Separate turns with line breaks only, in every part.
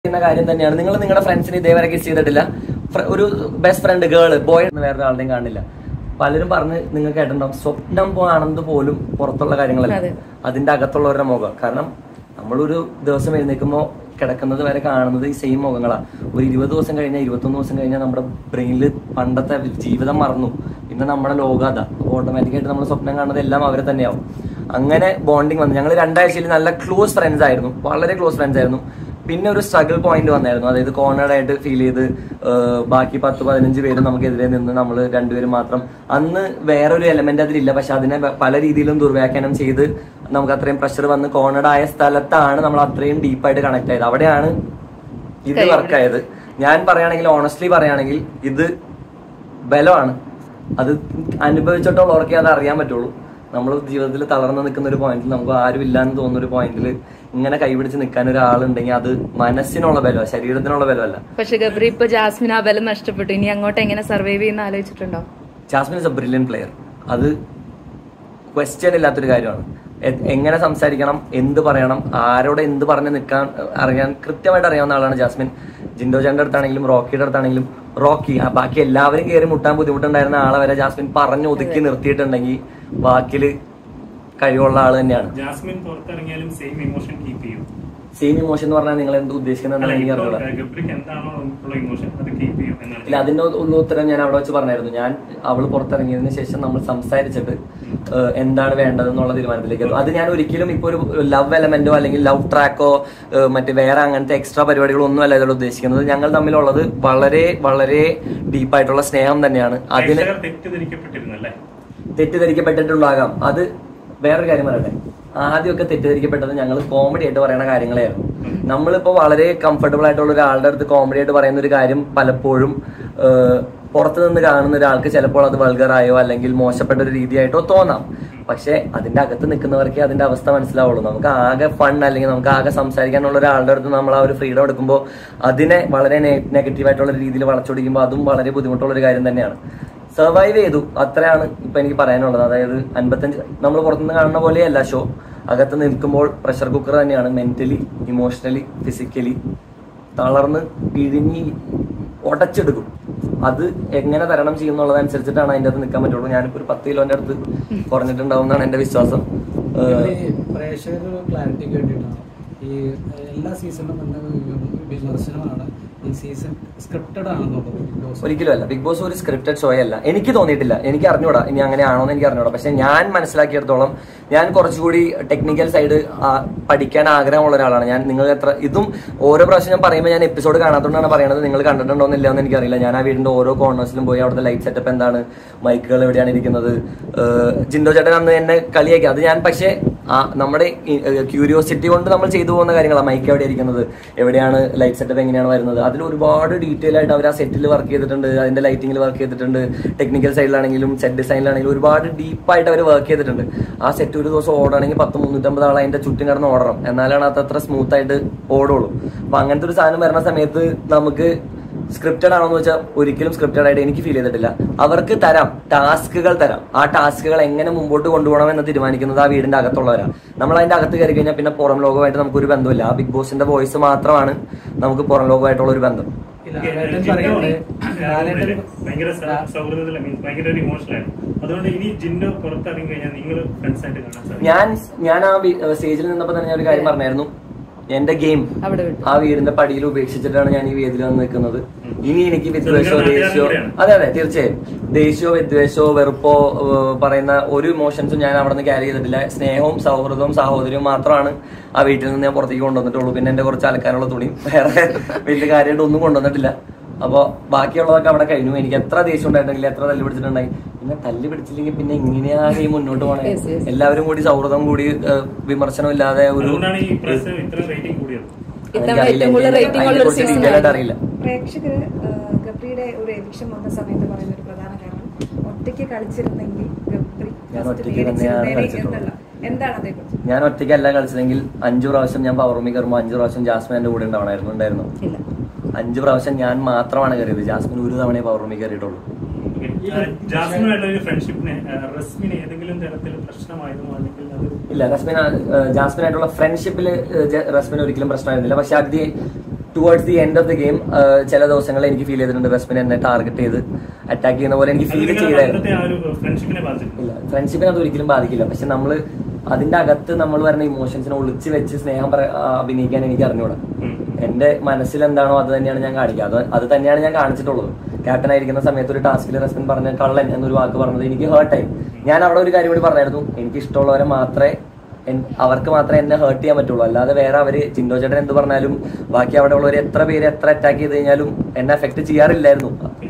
കാര്യം തന്നെയാണ്. നിങ്ങൾ നിങ്ങളുടെ ഫ്രണ്ട്സിന് ഇതേവരെ കിസ് ചെയ്തിട്ടില്ല, ഒരു ബെസ്റ്റ് ഫ്രണ്ട് ഗേള് ബോയ് വേറെ ആളുടെയും കാണില്ല. പലരും പറഞ്ഞ് നിങ്ങൾക്ക് കേട്ടിട്ടുണ്ടാവും സ്വപ്നം ആണെന്ന് പോലും പുറത്തുള്ള കാര്യങ്ങളല്ല, അതിന്റെ അകത്തുള്ളവരുടെ മുഖം. കാരണം നമ്മളൊരു ദിവസം എഴുന്നേൽക്കുമ്പോൾ കിടക്കുന്നത് വരെ കാണുന്നത് ഈ സെയിം മുഖങ്ങളാണ്. ഒരു 20 ദിവസം കഴിഞ്ഞാൽ 21 ദിവസം കഴിഞ്ഞാൽ നമ്മുടെ ബ്രെയിനിൽ പണ്ടത്തെ ജീവിതം മറന്നു, പിന്നെ നമ്മുടെ ലോകാത. അപ്പോൾ ഓട്ടോമാറ്റിക്കായിട്ട് നമ്മൾ സ്വപ്നം കാണുന്നത് എല്ലാം അവരെ തന്നെയാവും. അങ്ങനെ ബോണ്ടിങ് വന്നു. ഞങ്ങൾ 2 ആഴ്ചയിൽ നല്ല ക്ലോസ് ഫ്രണ്ട്സ് ആയിരുന്നു, വളരെ ക്ലോസ് ഫ്രണ്ട്സ് ആയിരുന്നു. പിന്നെ ഒരു സ്ട്രഗിൾ പോയിന്റ് വന്നായിരുന്നു, അതായത് കോർണേഡ് ആയിട്ട് ഫീൽ ചെയ്ത് ബാക്കി 10-15 പേരും നമുക്കെതിരെ നിന്ന് നമ്മൾ രണ്ടുപേരും മാത്രം. അന്ന് വേറൊരു എലമെന്റ് അതിലില്ല, പക്ഷെ അതിനെ പല രീതിയിലും ദുർവ്യാഖ്യാനം ചെയ്ത് നമുക്ക് അത്രയും പ്രഷർ വന്ന് കോർണേഡ് ആയ സ്ഥലത്താണ് നമ്മൾ അത്രയും ഡീപ്പായിട്ട് കണക്ട് ആയത്. അവിടെയാണ് ഇത് വർക്കായത്. ഞാൻ പറയുകയാണെങ്കിൽ, ഓണസ്റ്റ്ലി പറയുകയാണെങ്കിൽ, ഇത് ബലമാണ്. അത് അനുഭവിച്ചിട്ടുള്ളവർക്കേ അത് അറിയാൻ പറ്റുള്ളൂ. നമ്മൾ ജീവിതത്തിൽ തളർന്നു നിൽക്കുന്ന ഒരു പോയിന്റിൽ, നമുക്ക് ആരും ഇല്ലാന്ന് തോന്നുന്ന ഒരു പോയിന്റിൽ ഇങ്ങനെ കൈപിടിച്ച് നിൽക്കാൻ ഒരാളുണ്ടെങ്കിൽ അത് മനസ്സിനുള്ള ബലമാണ്, ശരീരത്തിനുള്ള ബലമല്ല.
പക്ഷെ ഗബ്രി ഇപ്പൊ ജാസ്മിൻ ആ ബലം നഷ്ടപ്പെട്ടു, ഇനി അങ്ങോട്ട് എങ്ങനെ സർവൈവ് ചെയ്യുന്ന ആലോചിച്ചിട്ടുണ്ടോ?
Jasmine is a brilliant player, അത് ക്വസ്റ്റ്യൻ ഇല്ലാത്തൊരു കാര്യമാണ്. എങ്ങനെ സംസാരിക്കണം, എന്ത് പറയണം, ആരോട് എന്ത് പറഞ്ഞ് നിൽക്കാൻ അറിയാൻ കൃത്യമായിട്ട് അറിയാവുന്ന ആളാണ് ജാസ്മിൻ. ജിൻഡോ ചേട്ടൻ്റെ അടുത്താണെങ്കിലും റോക്കിയുടെ അടുത്താണെങ്കിലും, റോക്കി ബാക്കി എല്ലാവരും കയറി മുട്ടാൻ ബുദ്ധിമുട്ടുണ്ടായിരുന്ന ആളെ വരെ ജാസ്മിൻ പറഞ്ഞു ഒതുക്കി നിർത്തിയിട്ടുണ്ടെങ്കിൽ ബാക്കിൽ കഴിവുള്ള ആള് തന്നെയാണ്.
ജാസ്മിൻ പുറത്തിറങ്ങിയാലും സെയിം ഇമോഷൻ കീപ്പ് ചെയ്യും.
സെയിം ഇമോഷൻ എന്ന് പറഞ്ഞാൽ നിങ്ങൾ എന്ത് ഉദ്ദേശിക്കുന്നത്? ഇല്ല, അതിന്റെ ഉള്ള ഉത്തരം ഞാൻ അവിടെ വെച്ച് പറഞ്ഞായിരുന്നു. ഞാൻ അവള് പുറത്തിറങ്ങിയതിനു ശേഷം നമ്മൾ സംസാരിച്ചിട്ട് എന്താണ് വേണ്ടതെന്നുള്ള തീരുമാനത്തിലേക്ക് എത്തും. അത് ഞാൻ ഒരിക്കലും ഇപ്പൊ ഒരു ലവ് എലമെന്റോ അല്ലെങ്കിൽ ലവ് ട്രാക്കോ മറ്റേ വേറെ അങ്ങനത്തെ എക്സ്ട്രാ പരിപാടികളോ ഒന്നും അല്ല ഇതിൽ ഉദ്ദേശിക്കുന്നത്. ഞങ്ങൾ തമ്മിലുള്ളത് വളരെ വളരെ ഡീപ്പായിട്ടുള്ള സ്നേഹം തന്നെയാണ്. അതിന് തെറ്റിദ്ധരിക്കപ്പെട്ടിട്ടുണ്ടാകാം. അത് വേറൊരു കാര്യം പറയട്ടെ. ആദ്യമൊക്കെ തെറ്റിദ്ധരിക്കപ്പെട്ടത് ഞങ്ങൾ കോമഡി ആയിട്ട് പറയുന്ന കാര്യങ്ങളായിരുന്നു. നമ്മളിപ്പോ വളരെ കംഫർട്ടബിൾ ആയിട്ടുള്ള ഒരാളുടെ അടുത്ത് കോമഡി ആയിട്ട് പറയുന്ന ഒരു കാര്യം പലപ്പോഴും പുറത്തു നിന്ന് കാണുന്ന ഒരാൾക്ക് ചിലപ്പോൾ അത് വൾഗറായോ അല്ലെങ്കിൽ മോശപ്പെട്ട ഒരു രീതിയായിട്ടോ തോന്നാം. പക്ഷെ അതിന്റെ അകത്ത് നിൽക്കുന്നവർക്കേ അതിന്റെ അവസ്ഥ മനസ്സിലാവുള്ളൂ. നമുക്ക് ആകെ ഫൺ അല്ലെങ്കിൽ നമുക്ക് ആകെ സംസാരിക്കാനുള്ള ഒരാളുടെ അടുത്ത് നമ്മൾ ആ ഒരു ഫ്രീഡം എടുക്കുമ്പോൾ അതിനെ വളരെ നെഗറ്റീവായിട്ടുള്ള രീതിയിൽ വളച്ചൊടിക്കുമ്പോൾ അതും വളരെ ബുദ്ധിമുട്ടുള്ള ഒരു കാര്യം തന്നെയാണ്. സർവൈവ് ചെയ്തു, അത്രയാണ് ഇപ്പൊ എനിക്ക് പറയാനുള്ളത്. അതായത് 55 നമ്മൾ പുറത്തുനിന്ന് കാണുന്ന പോലെയല്ല ഷോ. അകത്ത് നിൽക്കുമ്പോൾ പ്രഷർ കുക്കർ തന്നെയാണ്. മെന്റലി, ഇമോഷണലി, ഫിസിക്കലി തളർന്ന് പിഴിഞ്ഞി ഉടച്ചെടുക്കും. അത് എങ്ങനെ തരണം ചെയ്യുന്നുള്ളതനുസരിച്ചിട്ടാണ് അതിൻ്റെ അകത്ത് നിൽക്കാൻ പറ്റുള്ളൂ. ഞാനിപ്പോ ഒരു 10 കിലോന്റെ അടുത്ത് കുറഞ്ഞിട്ടുണ്ടാവും എന്നാണ് എന്റെ വിശ്വാസം.
പ്രേക്ഷകർ ക്ലാരിറ്റി കേട്ടിട്ടാണ് ഈ എല്ലാ സീസണിലും വിമർശനമാണ് ഈ സീസൺ സ്ക്രിപ്റ്റഡ് ആണെന്നുള്ളത്.
ഒരിക്കലും അല്ല. ബിഗ് ബോസ് ഒരു സ്ക്രിപ്റ്റഡ് ഷോ അല്ല. എനിക്ക് തോന്നിയിട്ടില്ല, എനിക്ക് അറിഞ്ഞൂടാ, ഇനി അങ്ങനെയാണോ എന്ന് എനിക്ക് അറിഞ്ഞൂടാ. പക്ഷെ ഞാൻ മനസ്സിലാക്കിയിടത്തോളം ഞാൻ കുറച്ചുകൂടി ടെക്നിക്കൽ സൈഡ് പഠിക്കാൻ ആഗ്രഹമുള്ള ഒരാളാണ്. ഞാൻ നിങ്ങൾ ഇതും ഓരോ പ്രാവശ്യം ഞാൻ പറയുമ്പോൾ ഞാൻ എപ്പിസോഡ് കാണാത്തതുകൊണ്ടാണ് പറയുന്നത്. നിങ്ങൾ കണ്ടിട്ടുണ്ടോ എന്നില്ല എന്ന് എനിക്കറിയില്ല. ഞാൻ ആ വീടിന്റെ ഓരോ കോർണേഴ്സിലും പോയി അവിടുത്തെ ലൈറ്റ് സെറ്റപ്പ് എന്താണ്, മൈക്കുകൾ എവിടെയാണ് ഇരിക്കുന്നത്. ജിൻഡോ ചേട്ടൻ അന്ന് എന്നെ കളിയാക്കി. അത് ഞാൻ പക്ഷേ നമ്മുടെ ക്യൂരിയോസിറ്റി കൊണ്ട് നമ്മൾ ചെയ്തു പോകുന്ന കാര്യങ്ങളാണ്. മൈക്ക് എവിടെ ഇരിക്കുന്നത്, എവിടെയാണ് ലൈറ്റ് സെറ്റപ്പ്, എങ്ങനെയാണ് വരുന്നത്, അതിൽ ഒരുപാട് ഡീറ്റെയിൽ ആയിട്ട് അവർ ആ സെറ്റിൽ വർക്ക് ചെയ്തിട്ടുണ്ട്, അതിന്റെ ലൈറ്റിംഗിൽ വർക്ക് ചെയ്തിട്ടുണ്ട്. ടെക്നിക്കൽ സൈഡിലാണെങ്കിലും സെറ്റ് ഡിസൈനിലാണെങ്കിലും ഒരുപാട് ഡീപ്പായിട്ട് അവർ വർക്ക് ചെയ്തിട്ടുണ്ട്. ആ സെറ്റ് ഒരു ദിവസം ഓടണമെങ്കിൽ 10-350 ആൾ അതിന്റെ ചുറ്റും കിടന്ന് ഓടണം, എന്നാലാണ് അത് അത്ര സ്മൂത്ത് ആയിട്ട് ഓടുള്ളൂ. അപ്പൊ അങ്ങനത്തെ ഒരു സാധനം വരുന്ന സമയത്ത് നമുക്ക് സ്ക്രിപ്റ്റഡ് ആണോന്ന് വെച്ചാൽ ഒരിക്കലും സ്ക്രിപ്റ്റഡ് ആയിട്ട് എനിക്ക് ഫീൽ ചെയ്തിട്ടില്ല. അവർക്ക് ടാസ്കുകൾ തരാം. ആ ടാസ്കുകൾ എങ്ങനെ മുമ്പോട്ട് കൊണ്ടുപോകണം എന്ന് തീരുമാനിക്കുന്നത് ആ വീടിന്റെ അകത്തുള്ളവരാണ്. നമ്മൾ അതിന്റെ അകത്ത് കയറി കഴിഞ്ഞാൽ പിന്നെ പുറം ലോകമായിട്ട് നമുക്കൊരു ബന്ധമില്ല. ആ ബിഗ് ബോസിന്റെ വോയിസ് മാത്രമാണ് നമുക്ക് പുറം ലോകമായിട്ടുള്ള ഒരു ബന്ധം. ഞാൻ ആ സ്റ്റേജിൽ നിന്നപ്പോ തന്നെ ഞാൻ ഒരു കാര്യം പറഞ്ഞായിരുന്നു. എന്റെ ഗെയിം ആ വീടിന്റെ പടിയിൽ ഉപേക്ഷിച്ചിട്ടാണ് ഞാൻ ഈ വേദിയിൽ വന്ന് നിൽക്കുന്നത്. ഇനി എനിക്ക് വിദ്വേഷമോ ദേഷ്യമോ, അതെ തീർച്ചയായും ദേഷ്യമോ വിദ്വേഷമോ വെറുപ്പോ പറയുന്ന ഒരു ഇമോഷൻസും ഞാൻ അവിടെ നിന്ന് ക്യാരി ചെയ്തിട്ടില്ല. സ്നേഹവും സൗഹൃദവും സാഹോദര്യവും മാത്രമാണ് ആ വീട്ടിൽ നിന്ന് ഞാൻ പുറത്തേക്ക് കൊണ്ടുവന്നിട്ടുള്ളൂ. പിന്നെ എന്റെ കുറച്ച് അലക്കാനുള്ള തുണിയും വേറെ വലിയ കാര്യമായിട്ട് ഒന്നും കൊണ്ടുവന്നിട്ടില്ല. അപ്പൊ ബാക്കിയുള്ളതൊക്കെ അവിടെ കഴിഞ്ഞു. എനിക്ക് എത്ര ദേഷ്യം ഉണ്ടായിട്ടുണ്ടെങ്കിൽ, എത്ര തല്ലി പിടിച്ചിട്ടുണ്ടായി, പിന്നെ തല്ലി പിടിച്ചില്ലെങ്കിൽ പിന്നെ എങ്ങനെയാണ് ഈ മുന്നോട്ട് പോണേ? എല്ലാവരും കൂടി സൗഹൃദം കൂടി വിമർശനം ഇല്ലാതെ ഒരു അറിയില്ല.
പ്രേക്ഷകര് ഗബ്രിയുടെ ഒരു എവിക്ഷൻ വന്ന സമയത്ത് പറയുന്ന ഒരു പ്രധാന കാരണം ഒറ്റയ്ക്ക് കളിച്ചിരുന്നെങ്കിൽ എന്താണ് അതേക്കുറിച്ച്?
ഞാൻ ഒറ്റയ്ക്കല്ല കളിച്ചതെങ്കിൽ 5 പ്രാവശ്യം ഞാൻ പവർ റൂമിൽ കയറുമ്പോൾ 5 പ്രാവശ്യം ജാസ്മിൻ എന്റെ കൂടെ ഉണ്ടായിരുന്നു. 5 പ്രാവശ്യം ഞാൻ മാത്രമാണ് കയറിയത്. ജാസ്മിൻ ഒരു തവണയെ പവർ റൂമിൽ കയറിയിട്ടുള്ളൂ. ഇല്ല, ജാസ്മിനായിട്ടുള്ള ഫ്രണ്ട്ഷിപ്പിൽ റസ്മിന് ഒരിക്കലും പ്രശ്നമായിരുന്നില്ല. പക്ഷെ towards the end of the game ചില ദിവസങ്ങളിൽ എനിക്ക് ഫീൽ ചെയ്തിട്ടുണ്ട് വെസ്മിൻ എന്നെ ടാർഗറ്റ് ചെയ്ത് അറ്റാക്ക് ചെയ്യുന്ന പോലെ എനിക്ക് ഫീൽ ചെയ്തായിരുന്നു. ഇല്ല, ഫ്രണ്ട്ഷിപ്പിനെ അത് ഒരിക്കലും ബാധിക്കില്ല. പക്ഷെ നമ്മള് അതിന്റെ അകത്ത് നമ്മൾ വരുന്ന ഇമോഷൻസിനെ ഒളിച്ച് വെച്ച് സ്നേഹം അഭിനയിക്കാൻ എനിക്ക് അറിഞ്ഞൂടാ. എന്റെ മനസ്സിൽ എന്താണോ അത് തന്നെയാണ് ഞാൻ കാണിക്കുക. അത് തന്നെയാണ് ഞാൻ കാണിച്ചിട്ടുള്ളത്. ക്യാപ്റ്റൻ ആയിരിക്കുന്ന സമയത്ത് ഒരു ടാസ്കിൽ റെസ്മിൻ പറഞ്ഞ കള്ളൻ എന്നൊരു വാക്ക് പറഞ്ഞത് എനിക്ക് ഹേർട്ടായി. ഞാൻ അവിടെ ഒരു കാര്യം കൂടി പറഞ്ഞായിരുന്നു, എനിക്ക് ഇഷ്ടമുള്ളവരെ മാത്രമേ അവർക്ക് മാത്രമേ എന്നെ ഹേർട്ട് ചെയ്യാൻ പറ്റുള്ളൂ. അല്ലാതെ വേറെ അവര് ചിന്തോ ചേട്ടൻ എന്ത് പറഞ്ഞാലും ബാക്കി അവിടെ ഉള്ളവർ എത്ര പേര് എത്ര അറ്റാക്ക് ചെയ്ത് കഴിഞ്ഞാലും എന്നെ എഫക്ട് ചെയ്യാറില്ലായിരുന്നു.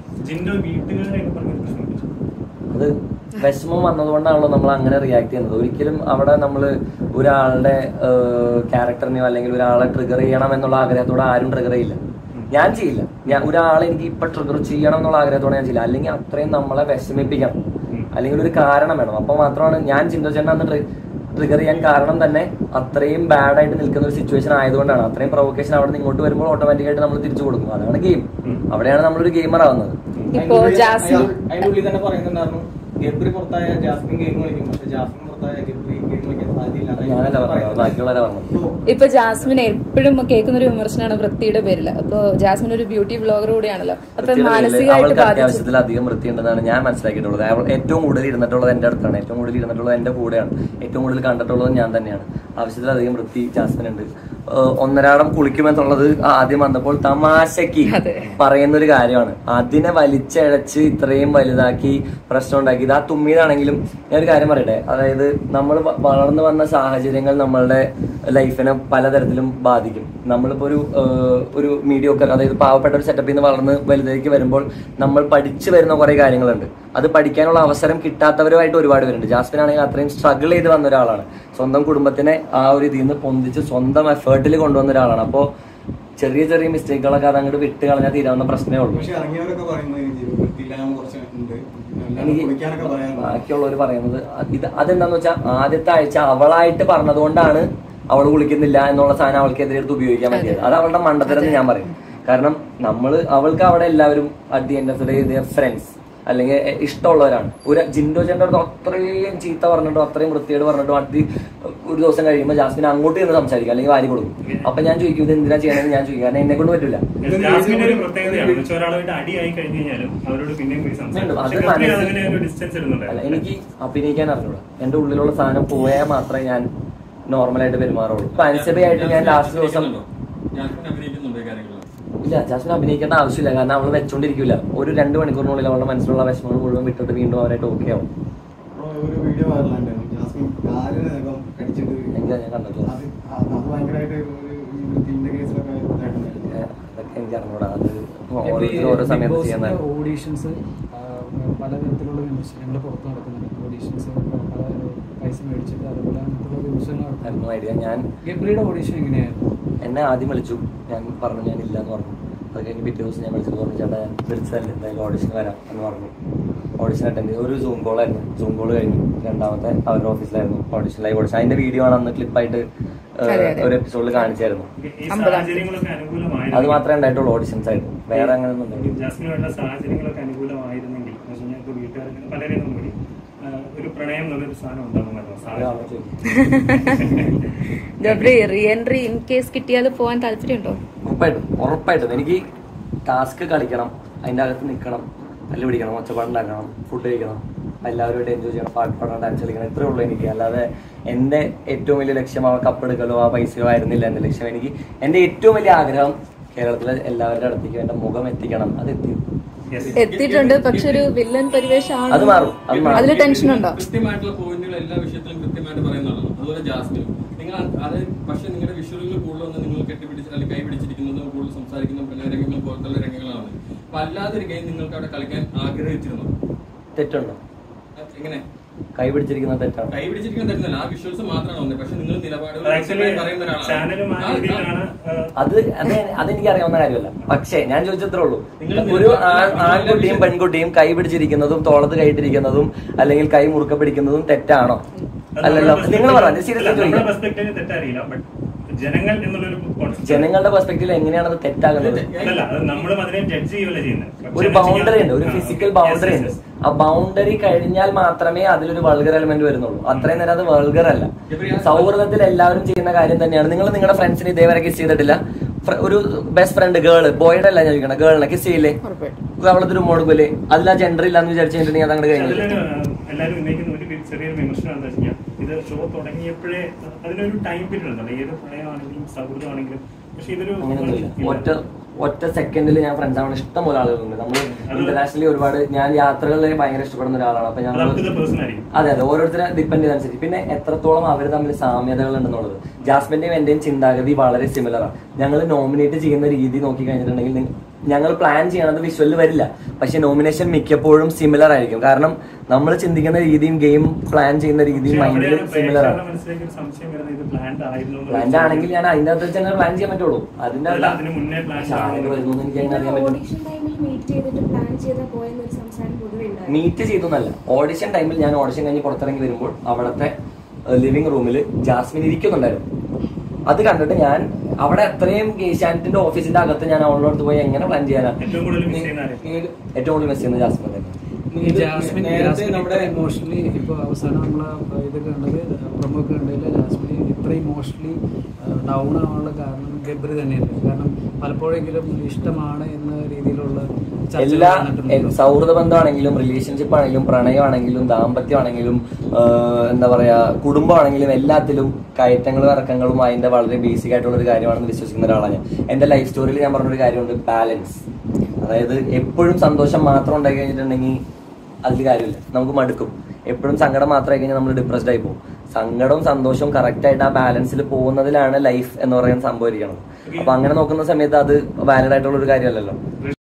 അത് വിഷമം വന്നതുകൊണ്ടാണല്ലോ നമ്മൾ അങ്ങനെ റിയാക്ട് ചെയ്യുന്നത്. ഒരിക്കലും അവിടെ നമ്മൾ ഒരാളുടെ ക്യാരക്ടറിനെയോ അല്ലെങ്കിൽ ഒരാളെ ട്രിഗർ ചെയ്യണം എന്നുള്ള ആഗ്രഹത്തോടെ ആരും ട്രിഗർ ചെയ്യില്ല. ഞാൻ ചെയ്യില്ല. ഞാൻ ഒരാളെ എനിക്ക് ഇപ്പൊ ട്രിഗർ ചെയ്യണം എന്നുള്ള ആഗ്രഹത്തോടെ ഞാൻ ചെയ്യില്ല. അല്ലെങ്കിൽ അത്രയും നമ്മളെ വിഷമിപ്പിക്കണം, അല്ലെങ്കിൽ ഒരു കാരണം വേണം. അപ്പൊ മാത്രമാണ് ഞാൻ ചിന്തോ ചേട്ടൻ അന്ന് ട്രിഗർ ചെയ്യാൻ കാരണം തന്നെ അത്രയും ബാഡ് ആയിട്ട് നിൽക്കുന്ന ഒരു സിറ്റുവേഷൻ ആയതുകൊണ്ടാണ്. അത്രയും പ്രൊവക്കേഷൻ അവിടെ നിന്ന് ഇങ്ങോട്ട് വരുമ്പോൾ ഓട്ടോമാറ്റിക്കായിട്ട് നമ്മൾ തിരിച്ചു കൊടുക്കും. അതാണ് ഗെയിം. അവിടെയാണ് നമ്മളൊരു ഗെയിമർ ആവുന്നത്.
അതിന്റെ ഉള്ളിൽ തന്നെ പറയുന്നുണ്ടായിരുന്നു ഗബ്രി പുറത്തായ ജാസ്മിൻ ഗെയിം കളിക്കും, പക്ഷെ ജാസ്മിൻ പുറത്തായ ഗബ്രി ഗെയിം കളിക്കാൻ സാധ്യതയില്ല.
ഇപ്പൊ ജാസ്മിൻ എപ്പോഴും കേൾക്കുന്ന ഒരു വിമർശനമാണ് വൃത്തിയുടെ പേരിൽ. അപ്പൊ ജാസ്മിൻ ഒരു ബ്യൂട്ടി ബ്ലോഗർ കൂടിയാണല്ലോ. അപ്പൊ മാനസികമായിട്ട്
അത്യാവശ്യത്തിലധികം വൃത്തി ഉണ്ടെന്നാണ് ഞാൻ മനസ്സിലാക്കിയിട്ടുള്ളത്. ഏറ്റവും കൂടുതൽ ഇരുന്നിട്ടുള്ളത് എന്റെ അടുത്താണ്, ഏറ്റവും കൂടുതൽ ഇരുന്നിട്ടുള്ളത് എന്റെ കൂടെയാണ്, ഏറ്റവും കൂടുതൽ കണ്ടിട്ടുള്ളത് ഞാൻ തന്നെയാണ്. ആവശ്യത്തിലധികം വൃത്തി ജാസ്മിൻ ഉണ്ട്. ഒന്നരാടം കുളിക്കുമെന്നുള്ളത് ആദ്യം വന്നപ്പോൾ തമാശക്ക് പറയുന്ന ഒരു കാര്യമാണ്. അതിനെ വലിച്ചഴച്ച് ഇത്രയും വലുതാക്കി പ്രശ്നം ഉണ്ടാക്കി. ഇത് ആ തുമ്മിയതാണെങ്കിലും ഞാൻ ഒരു കാര്യം പറയട്ടെ, അതായത് നമ്മൾ വളർന്നു വന്ന സാഹചര്യങ്ങൾ നമ്മളുടെ ലൈഫിനെ പലതരത്തിലും ബാധിക്കും. നമ്മളിപ്പോ ഒരു മീഡിയോക്കർ, അതായത് പാവപ്പെട്ട ഒരു സെറ്റപ്പിൽ നിന്ന് വളർന്ന് വലുതേക്ക് വരുമ്പോൾ നമ്മൾ പഠിച്ചു വരുന്ന കുറെ കാര്യങ്ങളുണ്ട്. അത് പഠിക്കാനുള്ള അവസരം കിട്ടാത്തവരുമായിട്ട് ഒരുപാട് പേരുണ്ട്. ജാസ്മിൻ ആണെങ്കിൽ അത്രയും സ്ട്രഗിൾ ചെയ്ത് വന്ന ഒരാളാണ്. സ്വന്തം കുടുംബത്തിനെ ആ ഒരു ഇതിൽ നിന്ന് പൊന്തിച്ച് സ്വന്തം എഫേർട്ടിൽ കൊണ്ടുവന്ന ഒരാളാണ്. അപ്പോൾ ചെറിയ ചെറിയ മിസ്റ്റേക്കുകളൊക്കെ അത് അങ്ങോട്ട് വിട്ട് കളഞ്ഞാൽ തീരാവുന്ന പ്രശ്നമേ ഉള്ളൂ. എനിക്ക് ബാക്കിയുള്ളവർ പറയുന്നത് അതെന്താന്ന് വെച്ചാൽ ആദ്യത്തെ ആഴ്ച അവളായിട്ട് പറഞ്ഞതുകൊണ്ടാണ് അവൾ കുളിക്കുന്നില്ല എന്നുള്ള സാധനം അവൾക്കെതിരെ എടുത്ത് ഉപയോഗിക്കാൻ പറ്റിയത്. അത് അവളുടെ മണ്ടത്തരെന്ന് ഞാൻ പറയും. കാരണം അവൾക്ക് അവിടെ എല്ലാവരും at the end of the day friends അല്ലെങ്കിൽ ഇഷ്ടമുള്ളവരാണ്. ഒരു ജിൻഡോ ചേട്ടൻ്റെ അടുത്ത് അത്രയും ചീത്ത പറഞ്ഞിട്ടോ അത്രയും വൃത്തിയോട് പറഞ്ഞിട്ടോ ഒരു ദിവസം കഴിയുമ്പോൾ ജാസ്മിൻ അങ്ങോട്ട് ചെന്ന് സംസാരിക്കും, അല്ലെങ്കിൽ വാരി കൊടുക്കും. അപ്പൊ ഞാൻ ചോദിക്കും ഇത് എന്തിനാ ചെയ്യണമെന്ന് ഞാൻ ചോദിക്കും. കാരണം എന്നെ കൊണ്ട് പറ്റില്ല. എനിക്ക് അഭിനയിക്കാൻ അറിഞ്ഞൂടാ. എന്റെ ഉള്ളിലുള്ള സാധനം പോയാൽ മാത്രമേ ഞാൻ നോർമലായിട്ട് പെരുമാറുള്ളൂ. ഇപ്പൊ അൻസബയായിട്ട് ഞാൻ ലാസ്റ്റ് ദിവസം ഇല്ല, ജാസ്മിൻ അഭിനയിക്കേണ്ട ആവശ്യമില്ല. കാരണം അവള് വെച്ചോണ്ടിരിക്കില്ല. ഒരു 2 മണിക്കൂറിനുള്ളിൽ അവളുടെ മനസ്സിലുള്ള വിഷമങ്ങൾ മുഴുവൻ വിട്ടിട്ട് വീണ്ടും അവരായിട്ട് ഓക്കെ ആവും. ഞാൻ കണ്ടിട്ടില്ല. അതൊക്കെ എനിക്ക് അറിഞ്ഞൂടാ. അത് ഓരോ സമയത്ത് ചെയ്യുന്ന
ഓഡീഷൻസ് പലതരത്തിലുള്ള വിമർശനങ്ങൾ പുറത്ത് നടക്കുന്നുണ്ട്. ഓഡീഷൻസ് പൈസ മേടിച്ചിട്ട് അതുപോലെ അങ്ങനത്തെ വിമർശനങ്ങൾ നടത്തുന്നു. ഞാൻ ഗബ്രിയുടെ ഓഡീഷൻ എങ്ങനെയായിരുന്നു?
എന്നെ ആദ്യം വിളിച്ചു. ഞാൻ പറഞ്ഞു ഞാൻ ഇല്ല എന്ന് പറഞ്ഞു. അത് കഴിഞ്ഞ് പിറ്റേ ദിവസം ഞാൻ വിളിച്ചത് പറഞ്ഞു ചേട്ടാ വിളിച്ചതല്ലേ എന്തായാലും ഓഡിഷൻ വരാം എന്ന് പറഞ്ഞു. ഓഡിഷൻ അറ്റൻഡ് ചെയ്തു. ഒരു സൂം കോൾ ആയിരുന്നു. സൂം കോൾ കഴിഞ്ഞു. രണ്ടാമത്തെ അവരുടെ ഓഫീസിലായിരുന്നു ഓഡിഷൻ, ലൈവ് ഓഡിഷൻ. അതിന്റെ വീഡിയോ ആണ് അന്ന് ക്ലിപ്പായിട്ട് ഒരു എപ്പിസോഡിൽ കാണിച്ചായിരുന്നു. അത് മാത്രമേ ഉണ്ടായിട്ടുള്ളൂ ഓഡിഷൻസ് ആയിട്ട്. വേറെ അങ്ങനെ ഒന്നും
സാഹചര്യങ്ങളൊക്കെ അനുകൂലമായിരുന്നെങ്കിൽ ഒരു പ്രണയം എന്നുള്ളൊരു സാധനം
ഗബ്രി റീഎൻട്രി ഇൻ കേസ് കിട്ടിയാൽ പോകാൻ താല്പര്യമുണ്ടോ?
ഉറപ്പായിട്ടും എനിക്ക് ടാസ്ക് കളിക്കണം, അതിന്റെ അകത്ത് നിൽക്കണം, പല്ല് പിടിക്കണം, ഒച്ചപ്പാടുണ്ടാക്കണം, ഫുഡ് കഴിക്കണം, എല്ലാവരുമായിട്ട് എൻജോയ് ചെയ്യണം, പാട്ട് പാടാൻ, ഡാൻസ് കളിക്കണം. ഇത്രേ ഉള്ളൂ എനിക്ക്. അല്ലാതെ എന്റെ ഏറ്റവും വലിയ ലക്ഷ്യം ആ കപ്പെടുക്കലോ ആ പൈസയോ ആയിരുന്നില്ല എന്റെ ലക്ഷ്യം. എനിക്ക് എന്റെ ഏറ്റവും വലിയ ആഗ്രഹം കേരളത്തിലെ എല്ലാവരുടെ അടുത്തേക്കും എന്റെ മുഖം എത്തിക്കണം. അത്
എത്തിയിട്ടുണ്ട്. പക്ഷെ ഒരു വില്ലൻ പരിവേഷമാണ്.
അത് മാറും.
അതിൽ ടെൻഷൻ ഉണ്ടോ?
കൃത്യമായിട്ടുള്ള പോയിന്റുകൾ എല്ലാ വിഷയത്തിലും കൃത്യമായിട്ട് പറയുന്നതാണ്. അതുപോലെ ജാസ്മിൻ നിങ്ങൾ അത് പക്ഷെ നിങ്ങളുടെ വിഷ്വലുകൾ കൂടുതലൊന്നും നിങ്ങൾ കെട്ടിപ്പിടിച്ച് അല്ലെങ്കിൽ കൈ പിടിച്ചിരിക്കുന്നതും കൂടുതൽ സംസാരിക്കുന്ന പല രംഗങ്ങൾ പോലത്തുള്ള രംഗങ്ങളാണ്. അപ്പൊ അല്ലാതൊരു ഗെയിം നിങ്ങൾക്ക് അവിടെ കളിക്കാൻ ആഗ്രഹിച്ചിരുന്നു.
തെറ്റുണ്ടോ?
എങ്ങനെ
കൈ പിടിച്ചിരിക്കുന്ന തെറ്റാണ്?
കൈ പിടിച്ചിരിക്കുന്ന തെറ്റല്ല, ആ വിഷ്വൽസ് മാത്രമാണ് വന്നത്. പക്ഷെ നിങ്ങൾ നിലപാടുകൾ പറയുന്ന ഒരാളാണ്.
അതെനിക്ക് അറിയാവുന്ന കാര്യമല്ല. പക്ഷേ ഞാൻ ചോദിച്ചത്രേ ഉള്ളൂ, ഒരു ആൺകുട്ടിയും പെൺകുട്ടിയും കൈ പിടിച്ചിരിക്കുന്നതും തോളത്ത് കൈയിട്ടിരിക്കുന്നതും അല്ലെങ്കിൽ കൈ മുറുക്ക പിടിക്കുന്നതും തെറ്റാണോ? അല്ലല്ലോ. നിങ്ങൾ പറഞ്ഞു സീരിയസ്ലി ചോദിക്കാം. ജനങ്ങളുടെ പെർസ്പെക്റ്റീവിൽ എങ്ങനെയാണ് അത് തെറ്റാകുന്നത്? ഒരു ബൗണ്ടറി ഉണ്ട്, ഒരു ഫിസിക്കൽ ബൗണ്ടറി ഉണ്ട്. ആ ബൗണ്ടറി കഴിഞ്ഞാൽ മാത്രമേ അതിലൊരു വൾഗർ എലമെന്റ് വരുന്നുള്ളൂ. അത്രയും നേരം അത് വൾഗർ അല്ല. സൗഹൃദത്തിൽ എല്ലാവരും ചെയ്യുന്ന കാര്യം തന്നെയാണ്. നിങ്ങൾ നിങ്ങളുടെ ഫ്രണ്ട്സിന് ഇതേവരെ കിസ് ചെയ്തിട്ടില്ല, ഒരു ബെസ്റ്റ് ഫ്രണ്ട് ഗേള് ബോയുടെ അല്ല ഞാൻ ചോദിക്കണം, ഗേളിനെ കിസ് ചെയ്യില്ലേ, അവളത്തെ ഒരു മോഡുപോലെ അതിൽ ആ ജെൻഡർ ഇല്ലാന്ന് വിചാരിച്ചിട്ടുണ്ടെങ്കിൽ അത് അങ്ങോട്ട് കഴിഞ്ഞു.
എല്ലാവരും ഉന്നയിക്കുന്ന ഒരു ചെറിയൊരു വിമർശനം എന്താ വെച്ചാൽ ഇത് ഷോ തുടങ്ങിയപ്പോഴേ അതിനൊരു ടൈം പീരീഡ് ഉണ്ടല്ലോ, ഏത് പ്രണയമാണെങ്കിലും സൗഹൃദമാണെങ്കിലും. പക്ഷെ ഇതൊരു
ഒറ്റ സെക്കൻഡിൽ ഞാൻ ഫ്രണ്ട്സ് ആവണ ഇഷ്ടം പോലെ ആളുകളുണ്ട്. നമ്മൾ ഇന്റർനാഷണലി ഒരുപാട്, ഞാൻ യാത്രകളിൽ ഭയങ്കര ഇഷ്ടപ്പെടുന്ന ഒരാളാണ്. അപ്പൊ ഞങ്ങൾ അതെ ഓരോരുത്തരെ ഡിപ്പെൻഡ് ചെയ്തനുസരിച്ച്. പിന്നെ എത്രത്തോളം അവർ തമ്മിൽ സാമ്യതകൾ ഉണ്ടെന്നുള്ളത്, ജാസ്മിന്റെയും എന്റെയും ചിന്താഗതി വളരെ സിമിലറാണ്. ഞങ്ങൾ നോമിനേറ്റ് ചെയ്യുന്ന രീതി നോക്കി കഴിഞ്ഞിട്ടുണ്ടെങ്കിൽ ഞങ്ങൾ പ്ലാൻ ചെയ്യണത് വിഷ്വലിൽ വരില്ല, പക്ഷെ നോമിനേഷൻ മിക്കപ്പോഴും സിമിലർ ആയിരിക്കും. കാരണം നമ്മൾ ചിന്തിക്കുന്ന രീതിയും ഗെയിം പ്ലാൻ ചെയ്യുന്ന രീതിയും മൈൻഡിൽ സിമിലർ ആണ്. പ്ലാൻഡ് ആണെങ്കിൽ ഞാൻ അതിന്റെ അകത്ത് വെച്ച് പ്ലാൻ ചെയ്യാൻ പറ്റുള്ളൂ. അതിന്റെ വരുന്നു എനിക്ക് അങ്ങനെ അറിയാൻ പറ്റും. മീറ്റ് ചെയ്തൊന്നല്ല, ഓഡിഷൻ ടൈമിൽ ഞാൻ ഓഡിഷൻ കഴിഞ്ഞ് പുറത്തിറങ്ങി വരുമ്പോൾ അവിടുത്തെ ലിവിംഗ് റൂമിൽ ജാസ്മിൻ ഇരിക്കുന്നുണ്ടായിരുന്നു. അത് കണ്ടിട്ട് ഞാൻ അവിടെ അത്രയും ഏഷ്യാനെറ്റിന്റെ ഓഫീസിന്റെ അകത്ത് ഞാൻ അവളോട് പോയി എങ്ങനെ പ്ലാൻ ചെയ്യാനാ. ഏറ്റവും കൂടുതൽ മിസ് ചെയ്യുന്നത് ജാസ്മിൻ തന്നെ.
ജാസ്മിൻ നമ്മുടെ ഇമോഷണലി ഇപ്പൊ അവസാനം നമ്മളെ ഇത് കണ്ടത് പ്രൊമോ കണ്ടതിൽ ജാസ്മിൻ ഇത്ര ഇമോഷണലി ഡൗൺ ആവാനുള്ള കാരണം ഗബ്രി തന്നെയല്ലേ. കാരണം പലപ്പോഴെങ്കിലും ഇഷ്ടമാണ് എന്ന രീതിയിലുള്ള
എല്ലാ സൗഹൃദ ബന്ധമാണെങ്കിലും റിലേഷൻഷിപ്പ് ആണെങ്കിലും പ്രണയമാണെങ്കിലും ദാമ്പത്യമാണെങ്കിലും എന്താ പറയാ കുടുംബമാണെങ്കിലും എല്ലാത്തിലും കയറ്റങ്ങളും ഇറക്കങ്ങളും അതിന്റെ വളരെ ബേസിക് ആയിട്ടുള്ള ഒരു കാര്യമാണെന്ന് വിശ്വസിക്കുന്ന ഒരാളാണ് ഞാൻ. എന്റെ ലൈഫ് സ്റ്റോറിയിൽ ഞാൻ പറഞ്ഞൊരു കാര്യമുണ്ട്, ബാലൻസ്. അതായത് എപ്പോഴും സന്തോഷം മാത്രം ഉണ്ടായി കഴിഞ്ഞിട്ടുണ്ടെങ്കിൽ അതിൽ കാര്യമില്ല, നമുക്ക് മടുക്കും. എപ്പോഴും സങ്കടം മാത്രമായി കഴിഞ്ഞാൽ നമ്മൾ ഡിപ്രസ്ഡ് ആയി പോകും. സങ്കടവും സന്തോഷവും കറക്റ്റ് ആയിട്ട് ആ ബാലൻസിൽ പോകുന്നതിലാണ് ലൈഫ് എന്ന് പറയുന്ന സംഭവം ഇരിക്കുന്നത്. അപ്പൊ അങ്ങനെ നോക്കുന്ന സമയത്ത് അത് വാലിഡ് ആയിട്ടുള്ള ഒരു കാര്യമല്ലല്ലോ.